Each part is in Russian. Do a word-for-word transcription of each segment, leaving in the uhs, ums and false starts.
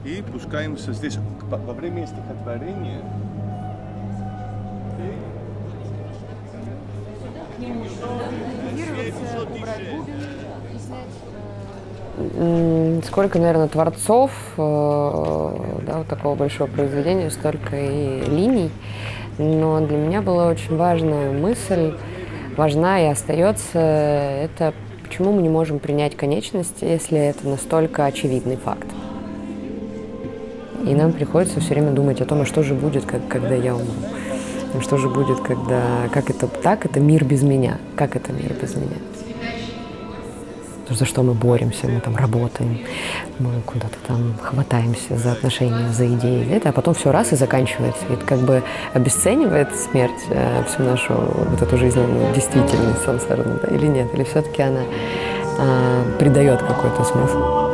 и пускаемся здесь. Во время стихотворения сколько, наверное, творцов, да, вот такого большого произведения, столько и линий. Но для меня была очень важная мысль, важна и остается, это почему мы не можем принять конечность, если это настолько очевидный факт. И нам приходится все время думать о том, а что же будет, как, когда я умру. Что же будет, когда... Как это так? Это мир без меня. Как это мир без меня? За что мы боремся, мы там работаем, мы куда-то там хватаемся за отношения, за идеи, это, а потом все раз и заканчивается. И это как бы обесценивает смерть э, всю нашу вот эту жизненную действительность сансарную, да, или нет? Или все-таки она э, придает какой-то смысл?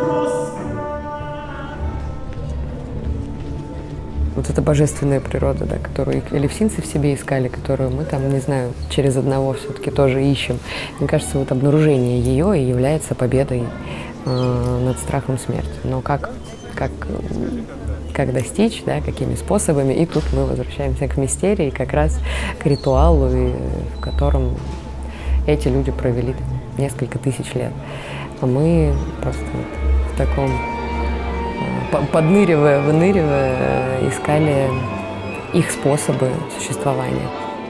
Вот эта божественная природа, да, которую элевсинцы в себе искали, которую мы там, не знаю, через одного все-таки тоже ищем. Мне кажется, вот обнаружение ее и является победой э, над страхом смерти. Но как, как, как достичь, да, какими способами, и тут мы возвращаемся к мистерии, как раз к ритуалу, и, в котором эти люди провели несколько тысяч лет. А мы просто вот в таком... подныривая, выныривая, искали их способы существования.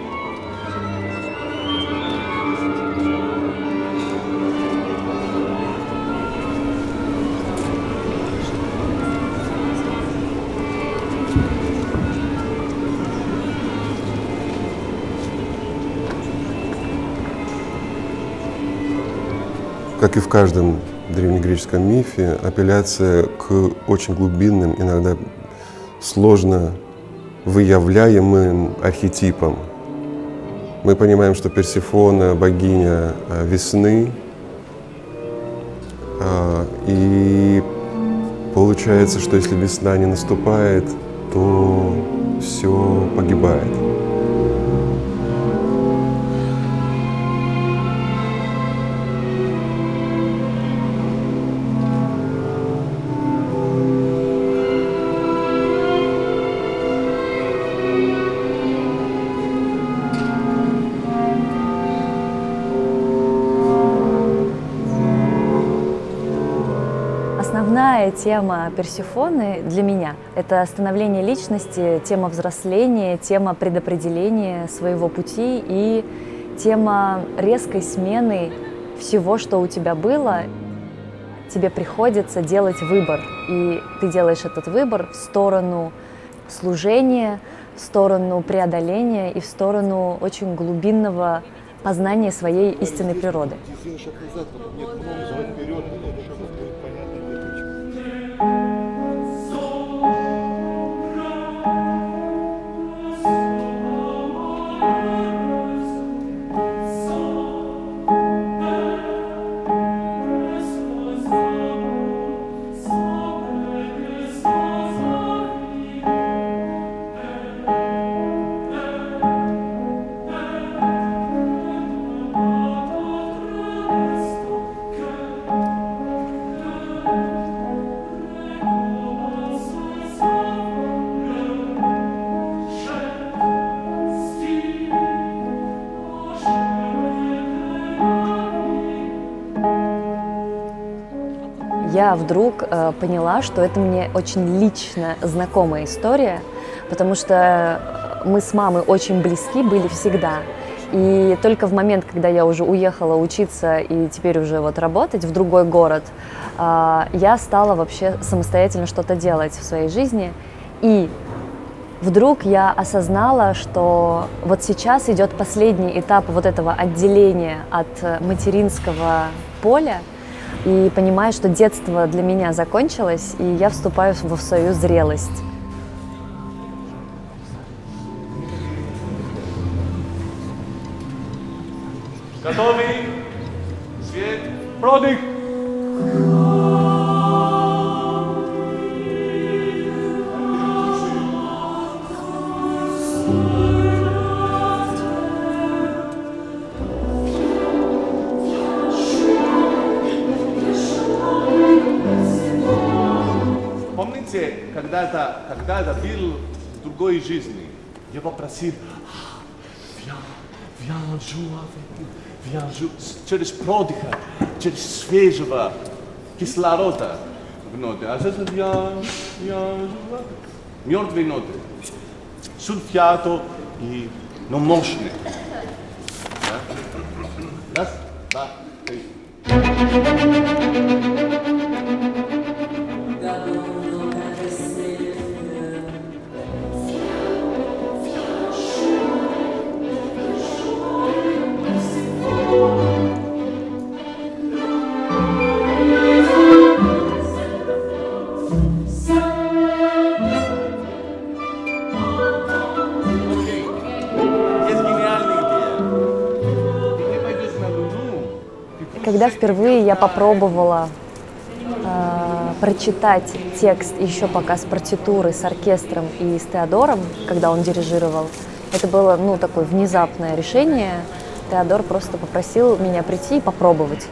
Как и в каждом древнегреческом мифе, апелляция к очень глубинным, иногда сложно выявляемым архетипам. Мы понимаем, что Персефона — богиня весны, и получается, что если весна не наступает, то все погибает. Основная тема Персефоны для меня – это становление личности, тема взросления, тема предопределения своего пути и тема резкой смены всего, что у тебя было. Тебе приходится делать выбор, и ты делаешь этот выбор в сторону служения, в сторону преодоления и в сторону очень глубинного познания своей истинной природы. Я вдруг э, поняла, что это мне очень лично знакомая история, потому что мы с мамой очень близки были всегда. И только в момент, когда я уже уехала учиться и теперь уже вот работать в другой город, э, я стала вообще самостоятельно что-то делать в своей жизни. И вдруг я осознала, что вот сейчас идет последний этап вот этого отделения от материнского поля, и понимаю, что детство для меня закончилось, и я вступаю в свою зрелость. Готовы? Свет, продых! Помните, когда-то, когда-то был в другой жизни, я попросил, вяжу, вяжу через продыха, через свежего кислорода в ноты. А сейчас я вяжу мертвые ноты. Сульфиато и, но мощные. Да? Раз, два, три. Когда впервые я попробовала э, прочитать текст еще пока с партитурой, с оркестром и с Теодором, когда он дирижировал, это было ну, такое внезапное решение. Теодор просто попросил меня прийти и попробовать.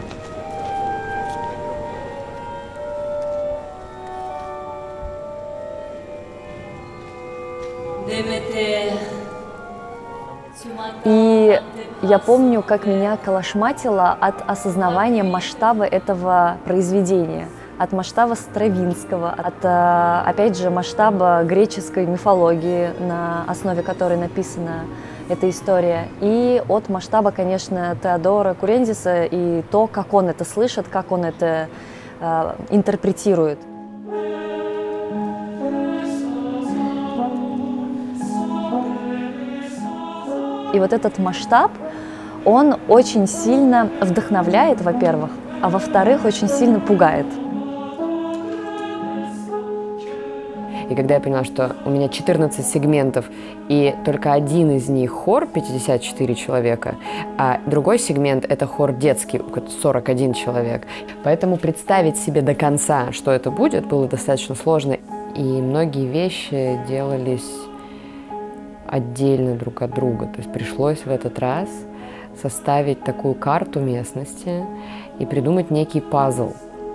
И я помню, как меня колошматило от осознавания масштаба этого произведения, от масштаба Стравинского, от, опять же, масштаба греческой мифологии, на основе которой написана эта история, и от масштаба, конечно, Теодора Курендиса и то, как он это слышит, как он это э, интерпретирует. И вот этот масштаб, он очень сильно вдохновляет, во-первых, а во-вторых, очень сильно пугает. И когда я поняла, что у меня четырнадцать сегментов, и только один из них хор, пятьдесят четыре человека, а другой сегмент — это хор детский, сорок один человек. Поэтому представить себе до конца, что это будет, было достаточно сложно. И многие вещи делались отдельно друг от друга. То есть пришлось в этот раз составить такую карту местности и придумать некий пазл.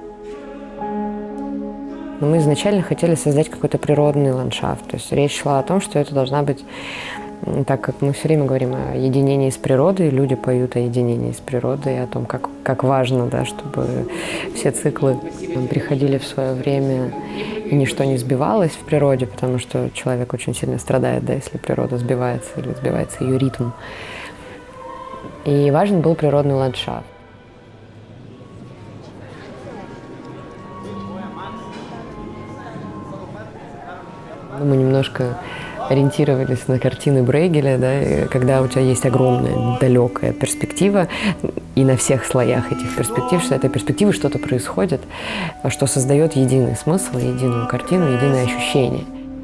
Но мы изначально хотели создать какой-то природный ландшафт. То есть речь шла о том, что это должна быть, так как мы все время говорим о единении с природой, люди поют о единении с природой, о том, как, как важно, да, чтобы все циклы приходили в свое время, и ничто не сбивалось в природе, потому что человек очень сильно страдает, да, если природа сбивается или сбивается ее ритм. И важен был природный ландшафт. Мы немножко ориентировались на картины Брейгеля, да, когда у тебя есть огромная далекая перспектива, и на всех слоях этих перспектив, что этой перспективы что-то происходит, что создает единый смысл, единую картину, единое ощущение.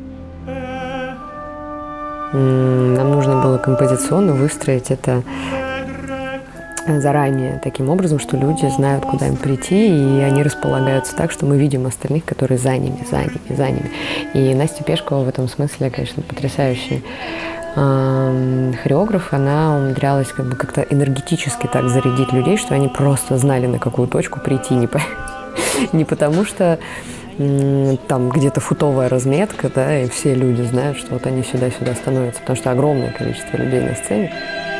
Нам нужно было композиционно выстроить это заранее, таким образом, что люди знают, куда им прийти, и они располагаются так, что мы видим остальных, которые за ними, за ними, за ними. И Настя Пешкова в этом смысле, конечно, потрясающий э, хореограф. Она умудрялась как бы как-то энергетически так зарядить людей, что они просто знали, на какую точку прийти, не, по... не потому что э, там где-то футовая разметка, да, и все люди знают, что вот они сюда-сюда становятся, потому что огромное количество людей на сцене.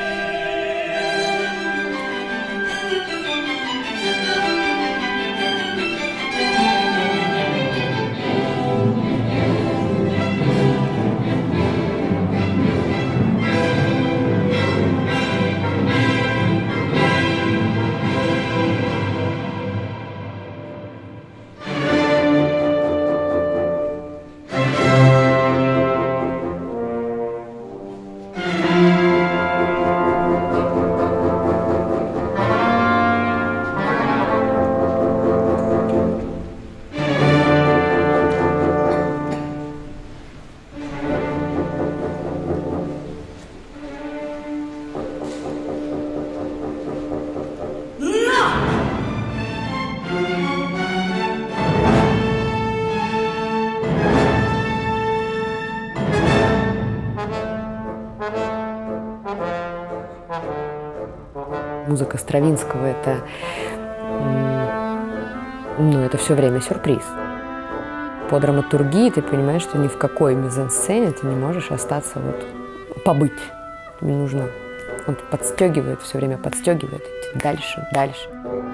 Музыка Стравинского — это, ну, это все время сюрприз. по драматургии ты понимаешь, что ни в какой мизансцене ты не можешь остаться вот побыть. Тебе нужно, он подстегивает, все время подстегивает, идти дальше, дальше.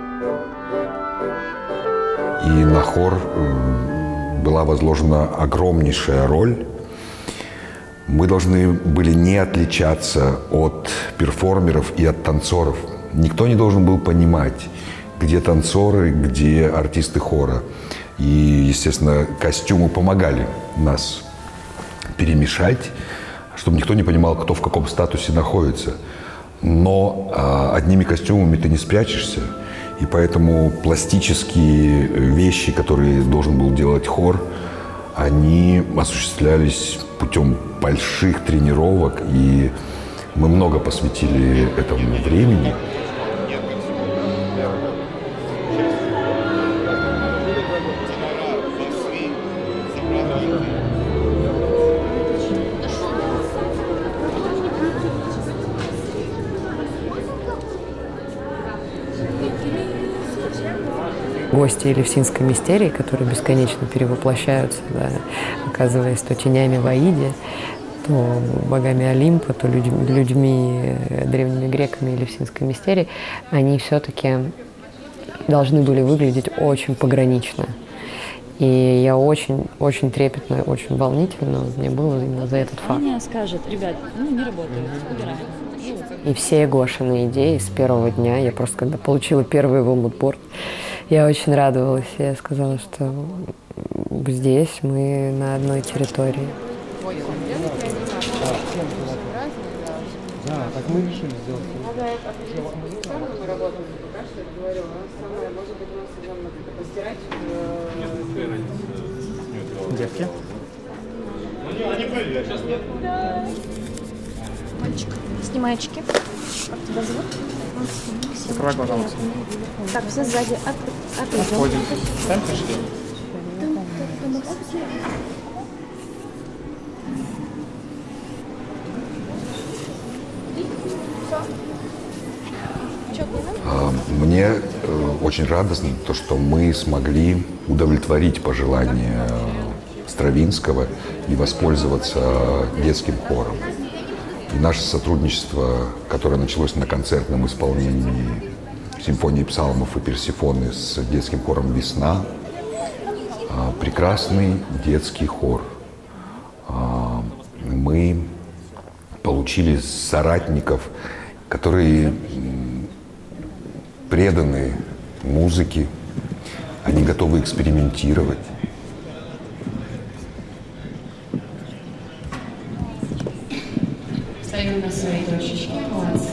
И на хор была возложена огромнейшая роль. Мы должны были не отличаться от перформеров и от танцоров. Никто не должен был понимать, где танцоры, где артисты хора. И, естественно, костюмы помогали нас перемешать, чтобы никто не понимал, кто в каком статусе находится. Но а, одними костюмами ты не спрячешься. И поэтому пластические вещи, которые должен был делать хор, они осуществлялись путем больших тренировок, и мы много посвятили этому времени. Гости Элевсинской мистерии, которые бесконечно перевоплощаются, да, оказываясь то тенями в Аиде, то богами Олимпа, то людь, людьми, древними греками Элевсинской мистерии, они все-таки должны были выглядеть очень погранично. И я очень, очень трепетно, очень волнительно мне было именно за этот факт. Аня скажет: ребят, ну не работает, убираем. И все Гошины идеи с первого дня, я просто когда получила первый его мудборд, я очень радовалась. Я сказала, что здесь мы на одной территории. Да, так мы решили сделать. Девки? Мальчик, снимай очки. Как тебя зовут? Закрывай глаза, Максим. Так, все сзади. От, отойдем. Ходим. Там пришли. Мне очень радостно то, что мы смогли удовлетворить пожелания Стравинского и воспользоваться детским хором. И наше сотрудничество, которое началось на концертном исполнении симфонии псалмов и Персифоны с детским хором «Весна», прекрасный детский хор. Мы получили соратников, которые преданы музыке, они готовы экспериментировать. Стоим на своей точечке, молодцы.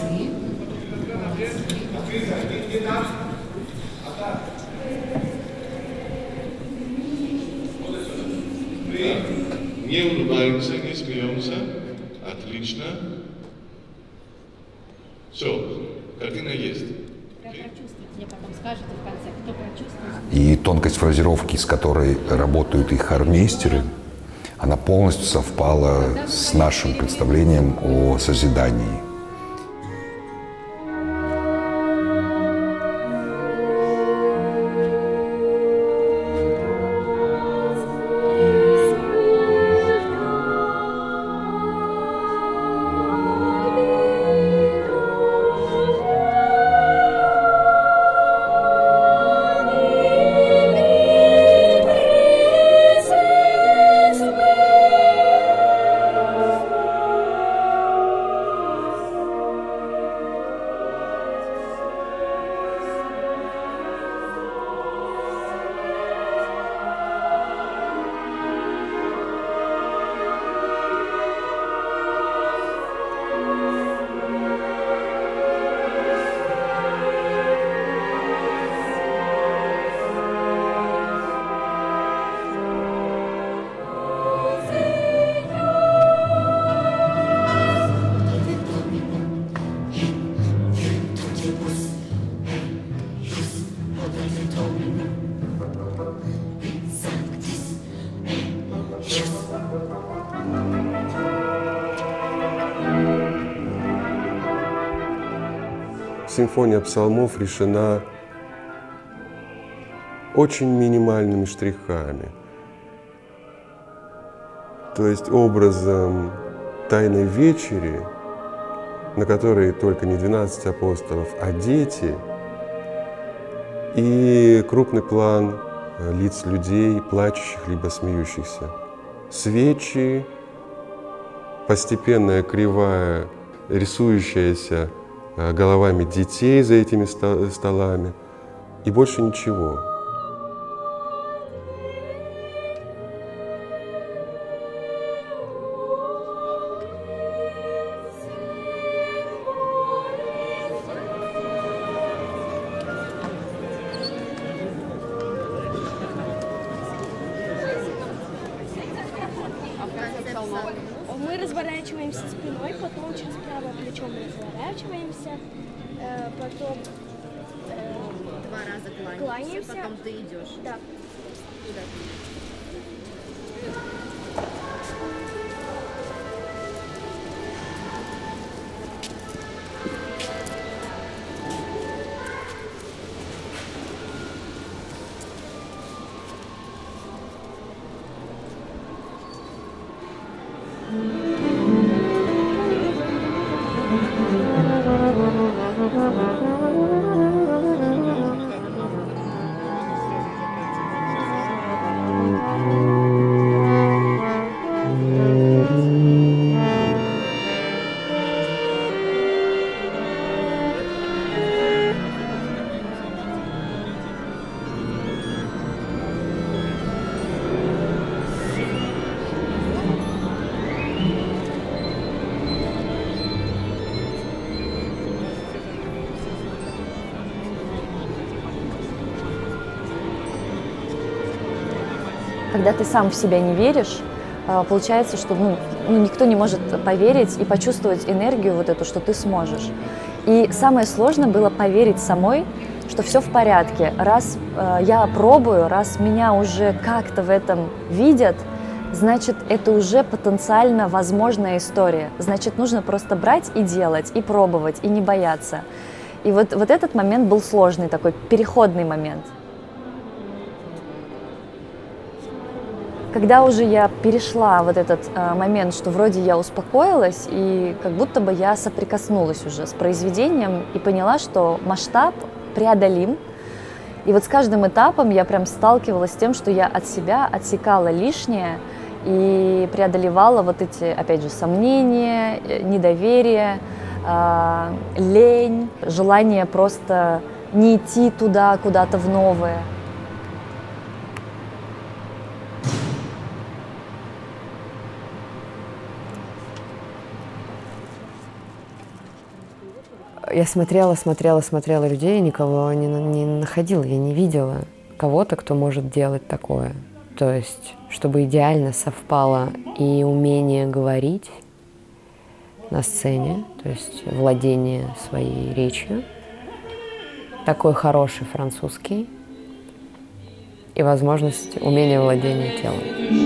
Не улыбаемся, не смеемся. Отлично. Все, картина есть. Мне потом скажете в конце, кто прочувствует. И тонкость фразировки, с которой работают их хормейстеры, она полностью совпала с нашим представлением о созидании. Симфония псалмов решена очень минимальными штрихами. то есть образом Тайной вечери, на которой только не двенадцать апостолов, а дети, и крупный план лиц людей, плачущих либо смеющихся. Свечи, постепенная кривая, рисующаяся головами детей за этими столами, и больше ничего. Мы разворачиваемся спиной, потом через правое плечо мы разворачиваемся, э, потом э, Два раза кланяемся, кланяемся, потом ты идешь. Да. Когда ты сам в себя не веришь, получается, что ну, ну, никто не может поверить и почувствовать энергию вот эту, что ты сможешь. И самое сложное было поверить самой, что все в порядке. Раз э, я пробую, раз меня уже как-то в этом видят, значит, это уже потенциально возможная история. Значит, нужно просто брать и делать, и пробовать, и не бояться. И вот, вот этот момент был сложный, такой переходный момент. Когда уже я перешла вот этот э, момент, что вроде я успокоилась, и как будто бы я соприкоснулась уже с произведением и поняла, что масштаб преодолим. И вот с каждым этапом я прям сталкивалась с тем, что я от себя отсекала лишнее и преодолевала вот эти, опять же, сомнения, недоверие, э, лень, желание просто не идти туда, куда-то в новое. Я смотрела, смотрела, смотрела людей, никого не, не находила, я не видела кого-то, кто может делать такое. То есть, чтобы идеально совпало и умение говорить на сцене, то есть владение своей речью, такой хороший французский и возможность умения владения телом.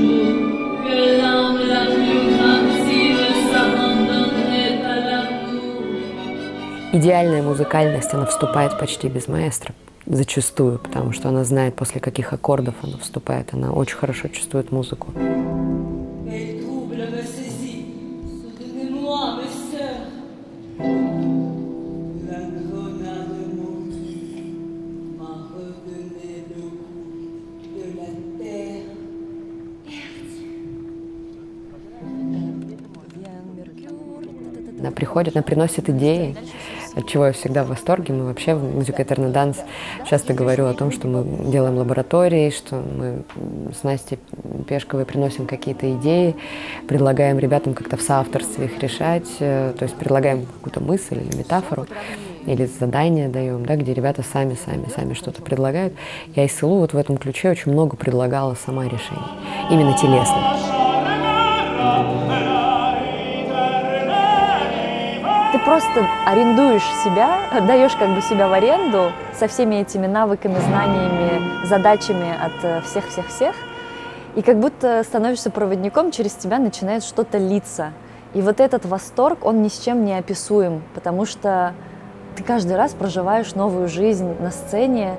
Идеальная музыкальность, она вступает почти без маэстро, зачастую, потому что она знает, после каких аккордов она вступает. Она очень хорошо чувствует музыку. Она приходит, она приносит идеи, от чего я всегда в восторге. Мы вообще в Music Eternal Dance часто говорю о том, что мы делаем лаборатории, что мы с Настей Пешковой приносим какие-то идеи, предлагаем ребятам как-то в соавторстве их решать, то есть предлагаем какую-то мысль или метафору, или задание даем, да, где ребята сами, сами, сами что-то предлагают. Я Айсылу вот в этом ключе очень много предлагала сама решений, именно телесных. Ты просто арендуешь себя, даешь как бы себя в аренду со всеми этими навыками, знаниями, задачами от всех-всех-всех, и как будто становишься проводником, через тебя начинает что-то литься. И вот этот восторг, он ни с чем не описуем, потому что ты каждый раз проживаешь новую жизнь на сцене.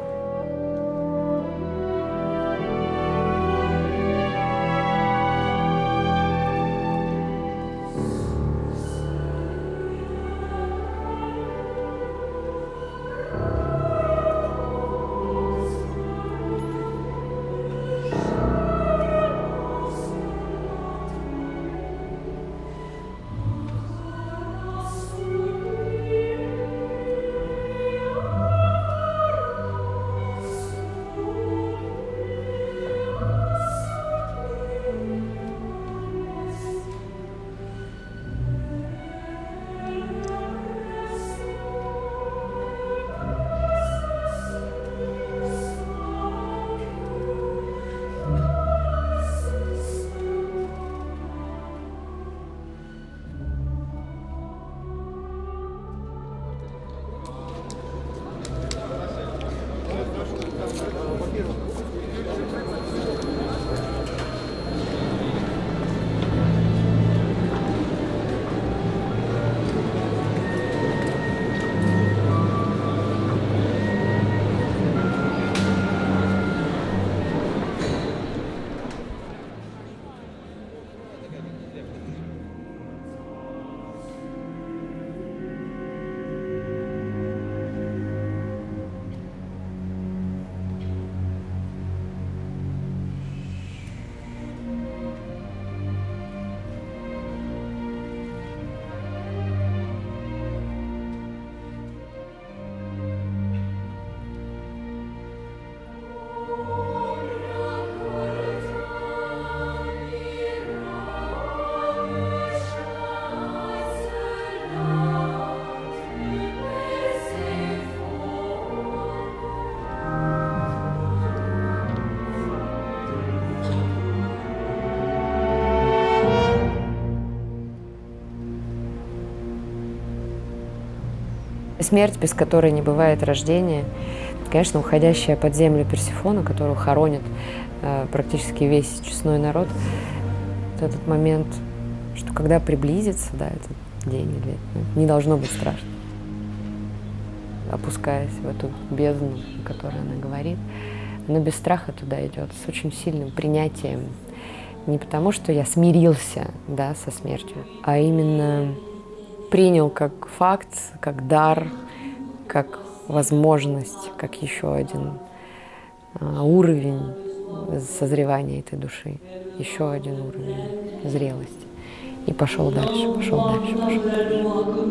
Смерть, без которой не бывает рождения, конечно, уходящая под землю Персефона, которую хоронит э, практически весь честной народ, вот этот момент, что когда приблизится, да, этот день, или, не должно быть страшно. Опускаясь в эту бездну, о которой она говорит, она без страха туда идет, с очень сильным принятием. Не потому, что я смирился, да, со смертью, а именно принял как факт, как дар, как возможность, как еще один а, уровень созревания этой души, еще один уровень зрелости. И пошел дальше, пошел дальше, пошел дальше.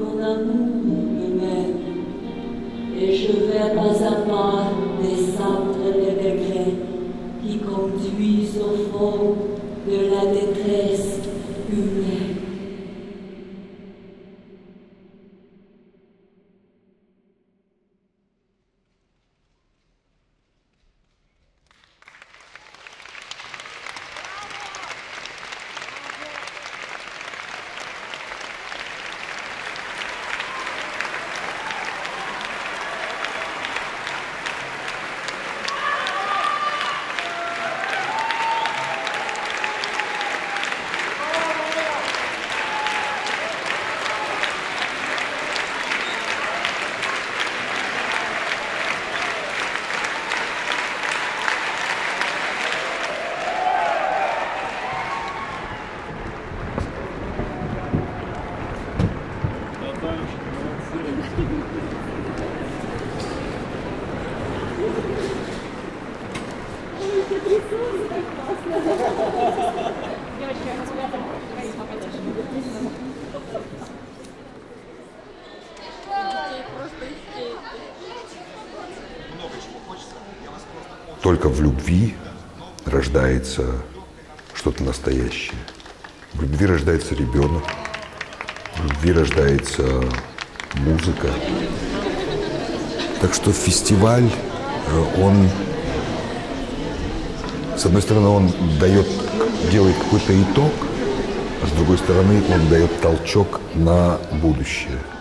Только в любви рождается что-то настоящее. В любви рождается ребенок, в любви рождается музыка. Так что фестиваль, он, с одной стороны, он дает, делает какой-то итог, а с другой стороны, он дает толчок на будущее.